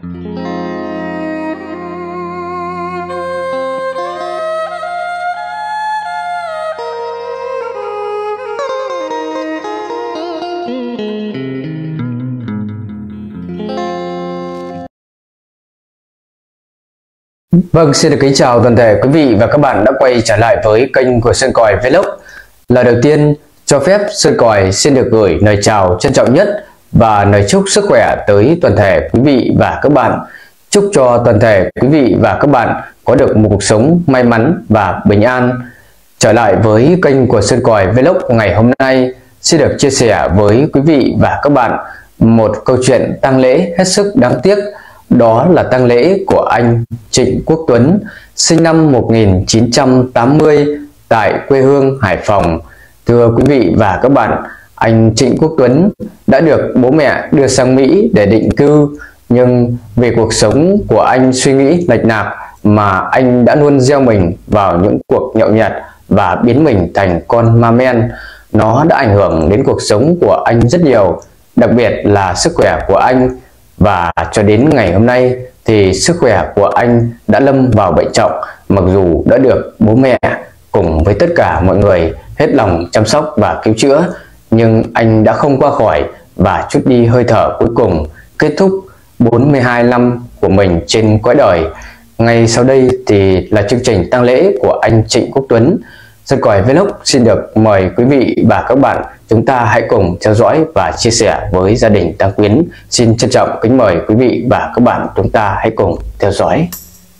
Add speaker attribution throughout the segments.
Speaker 1: Vâng, xin được kính chào toàn thể quý vị và các bạn đã quay trở lại với kênh của Sơn Còi Vlog. Lời đầu tiên, cho phép Sơn Còi xin được gửi lời chào trân trọng nhất và lời chúc sức khỏe tới toàn thể quý vị và các bạn. Chúc cho toàn thể quý vị và các bạn có được một cuộc sống may mắn và bình an. Trở lại với kênh của Sơn Còi Vlog ngày hôm nay, xin được chia sẻ với quý vị và các bạn một câu chuyện tang lễ hết sức đáng tiếc. Đó là tang lễ của anh Trịnh Quốc Tuấn, sinh năm 1980 tại quê hương Hải Phòng. Thưa quý vị và các bạn, anh Trịnh Quốc Tuấn đã được bố mẹ đưa sang Mỹ để định cư, nhưng vì cuộc sống của anh suy nghĩ lệch lạc mà anh đã luôn gieo mình vào những cuộc nhậu nhẹt và biến mình thành con ma men. Nó đã ảnh hưởng đến cuộc sống của anh rất nhiều, đặc biệt là sức khỏe của anh. Và cho đến ngày hôm nay thì sức khỏe của anh đã lâm vào bệnh trọng, mặc dù đã được bố mẹ cùng với tất cả mọi người hết lòng chăm sóc và cứu chữa, nhưng anh đã không qua khỏi và chút đi hơi thở cuối cùng, kết thúc 42 năm của mình trên cõi đời. Ngay sau đây thì là chương trình tang lễ của anh Trịnh Quốc Tuấn. Sơn Còi Vlog xin được mời quý vị và các bạn chúng ta hãy cùng theo dõi và chia sẻ với gia đình tang quyến. Xin trân trọng kính mời quý vị và các bạn chúng ta hãy cùng theo dõi.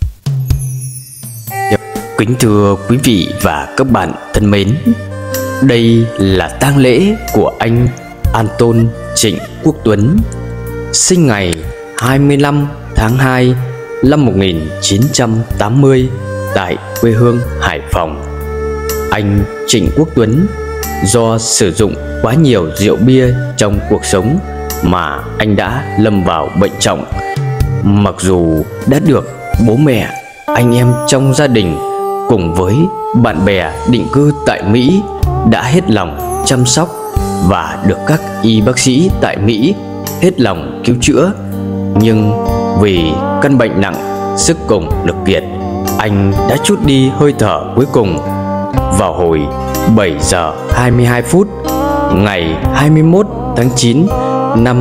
Speaker 2: Kính thưa quý vị và các bạn thân mến, đây là tang lễ của anh Anton Trịnh Quốc Tuấn, sinh ngày 25 tháng 2 năm 1980 tại quê hương Hải Phòng. Anh Trịnh Quốc Tuấn do sử dụng quá nhiều rượu bia trong cuộc sống mà anh đã lâm vào bệnh trọng. Mặc dù đã được bố mẹ, anh em trong gia đình cùng với bạn bè định cư tại Mỹ đã hết lòng chăm sóc và được các y bác sĩ tại Mỹ hết lòng cứu chữa, nhưng vì căn bệnh nặng, sức cùng lực kiệt, anh đã trút đi hơi thở cuối cùng vào hồi 7 giờ 22 phút ngày 21 tháng 9 năm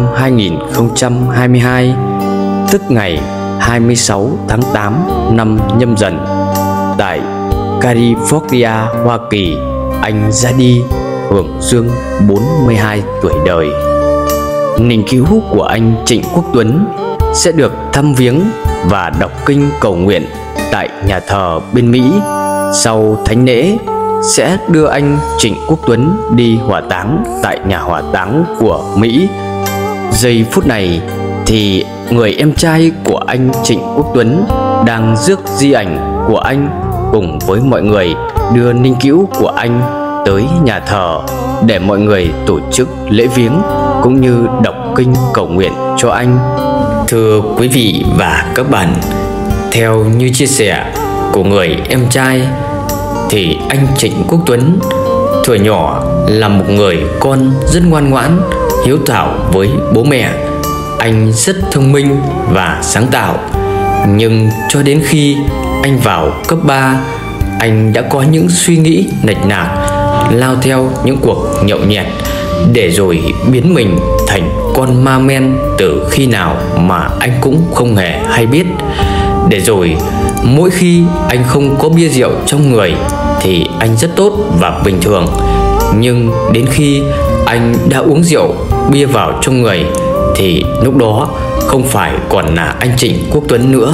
Speaker 2: 2022, tức ngày 26 tháng 8 năm Nhâm Dần, tại California, Hoa Kỳ. Anh ra đi hưởng dương 42 tuổi đời. Linh cứu của anh Trịnh Quốc Tuấn sẽ được thăm viếng và đọc kinh cầu nguyện tại nhà thờ bên Mỹ. Sau thánh lễ sẽ đưa anh Trịnh Quốc Tuấn đi hỏa táng tại nhà hỏa táng của Mỹ. Giây phút này thì người em trai của anh Trịnh Quốc Tuấn đang rước di ảnh của anh cùng với mọi người đưa linh cữu của anh tới nhà thờ để mọi người tổ chức lễ viếng cũng như đọc kinh cầu nguyện cho anh. Thưa quý vị và các bạn, theo như chia sẻ của người em trai thì anh Trịnh Quốc Tuấn thuở nhỏ là một người con rất ngoan ngoãn, hiếu thảo với bố mẹ. Anh rất thông minh và sáng tạo, nhưng cho đến khi anh vào cấp 3, anh đã có những suy nghĩ lệch lạc, lao theo những cuộc nhậu nhẹt để rồi biến mình thành con ma men từ khi nào mà anh cũng không hề hay biết. Để rồi mỗi khi anh không có bia rượu trong người thì anh rất tốt và bình thường, nhưng đến khi anh đã uống rượu bia vào trong người thì lúc đó không phải còn là anh Trịnh Quốc Tuấn nữa.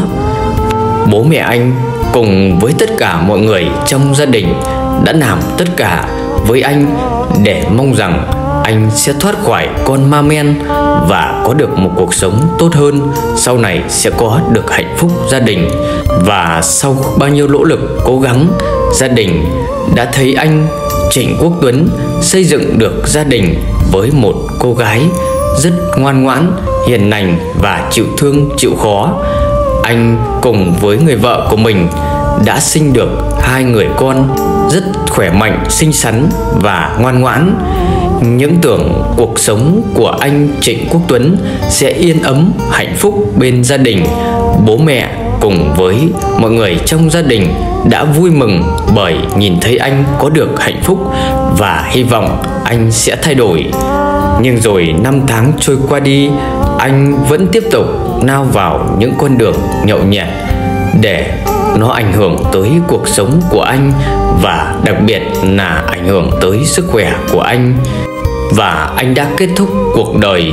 Speaker 2: Bố mẹ anh cùng với tất cả mọi người trong gia đình đã làm tất cả với anh để mong rằng anh sẽ thoát khỏi con ma men và có được một cuộc sống tốt hơn, sau này sẽ có được hạnh phúc gia đình. Và sau bao nhiêu nỗ lực cố gắng, gia đình đã thấy anh Trịnh Quốc Tuấn xây dựng được gia đình với một cô gái rất ngoan ngoãn, hiền lành và chịu thương chịu khó. Anh cùng với người vợ của mình đã sinh được 2 người con rất khỏe mạnh, xinh xắn và ngoan ngoãn. những tưởng cuộc sống của anh Trịnh Quốc Tuấn sẽ yên ấm, hạnh phúc bên gia đình. Bố mẹ cùng với mọi người trong gia đình đã vui mừng bởi nhìn thấy anh có được hạnh phúc và hy vọng anh sẽ thay đổi. Nhưng rồi năm tháng trôi qua đi, anh vẫn tiếp tục nao vào những con đường nhậu nhẹt để nó ảnh hưởng tới cuộc sống của anh, và đặc biệt là ảnh hưởng tới sức khỏe của anh. Và anh đã kết thúc cuộc đời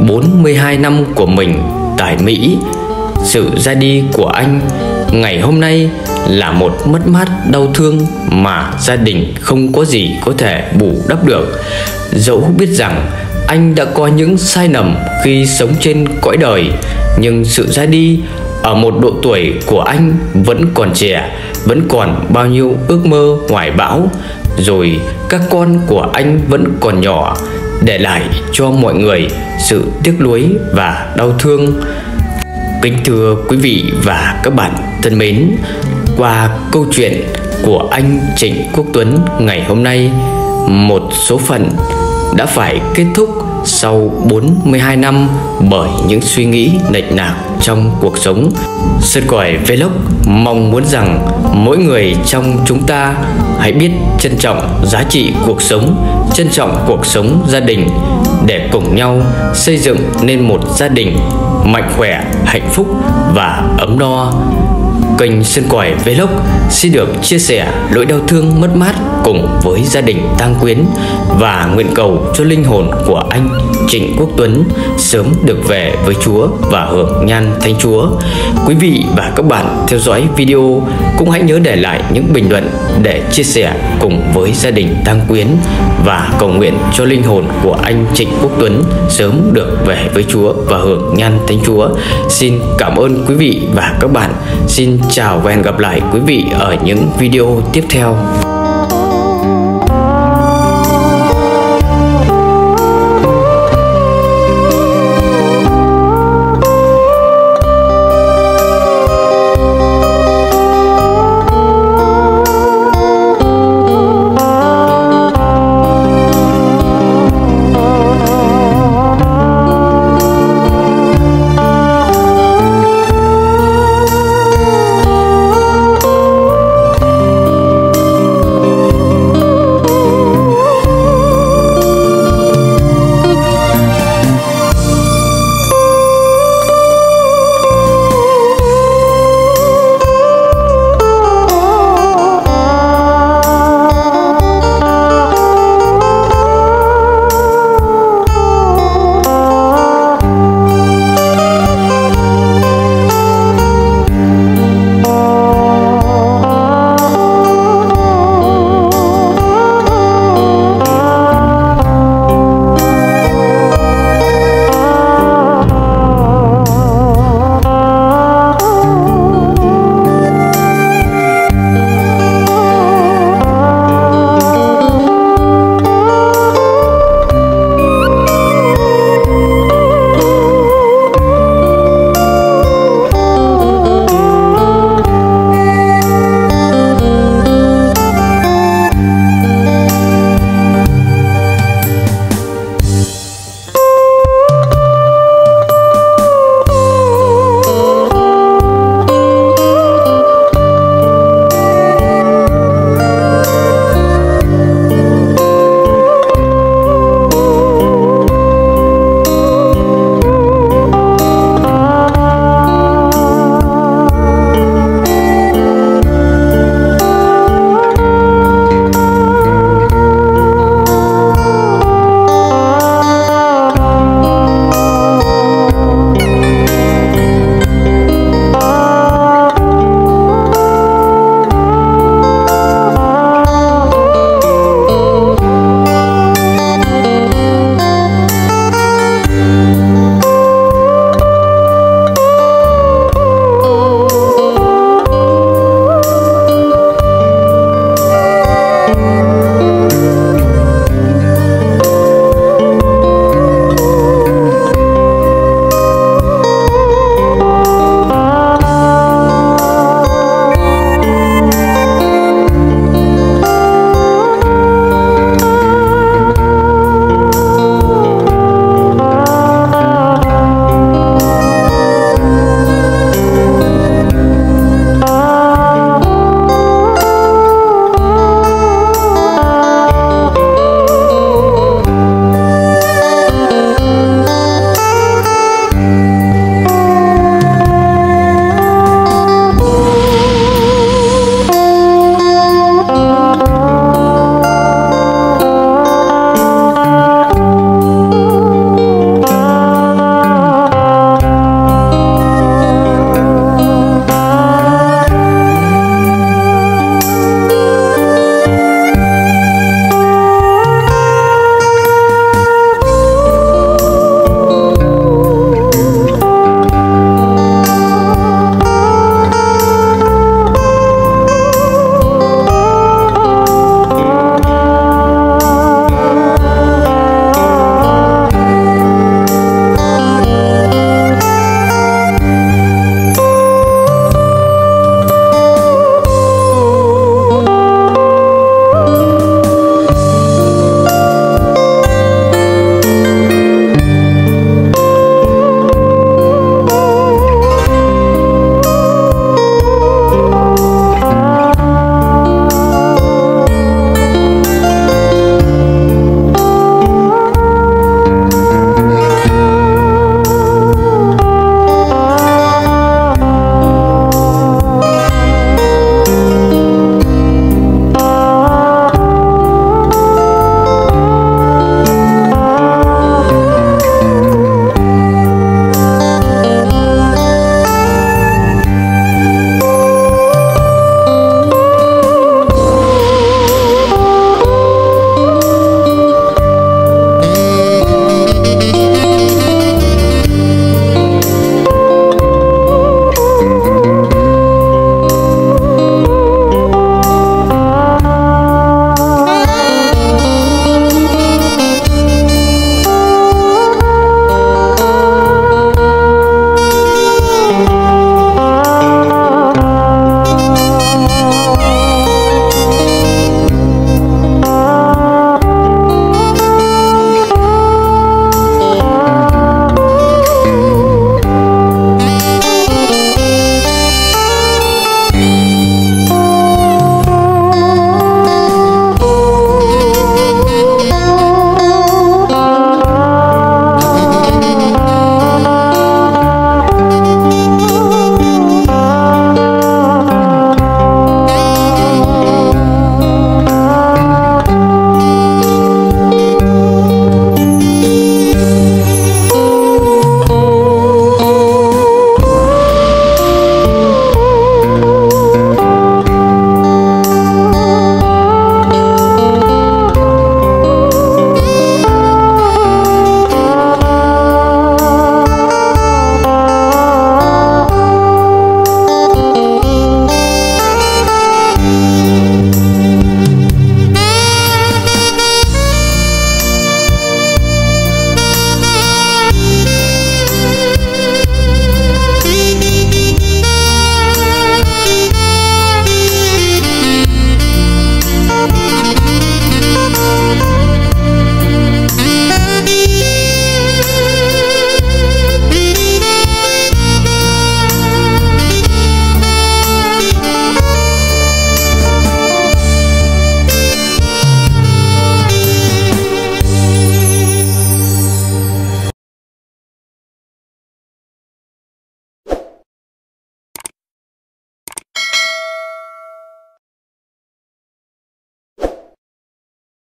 Speaker 2: 42 năm của mình tại Mỹ. Sự ra đi của anh ngày hôm nay là một mất mát đau thương mà gia đình không có gì có thể bù đắp được. Dẫu biết rằng anh đã có những sai lầm khi sống trên cõi đời, nhưng sự ra đi ở một độ tuổi của anh vẫn còn trẻ, vẫn còn bao nhiêu ước mơ hoài bão. Rồi các con của anh vẫn còn nhỏ, để lại cho mọi người sự tiếc nuối và đau thương. Kính thưa quý vị và các bạn thân mến, qua câu chuyện của anh Trịnh Quốc Tuấn ngày hôm nay, một số phận đã phải kết thúc sau 42 năm bởi những suy nghĩ lệch lạc trong cuộc sống. Sơn Còi Vlog mong muốn rằng mỗi người trong chúng ta hãy biết trân trọng giá trị cuộc sống, trân trọng cuộc sống gia đình, để cùng nhau xây dựng nên một gia đình mạnh khỏe, hạnh phúc và ấm no. Kênh Sơn Còi Vlog xin được chia sẻ nỗi đau thương mất mát cùng với gia đình tang quyến, và nguyện cầu cho linh hồn của anh Trịnh Quốc Tuấn sớm được về với Chúa và hưởng nhan Thánh Chúa. Quý vị và các bạn theo dõi video cũng hãy nhớ để lại những bình luận để chia sẻ cùng với gia đình tang quyến, và cầu nguyện cho linh hồn của anh Trịnh Quốc Tuấn sớm được về với Chúa và hưởng nhan Thánh Chúa. Xin cảm ơn quý vị và các bạn. Xin chào và hẹn gặp lại quý vị ở những video tiếp theo.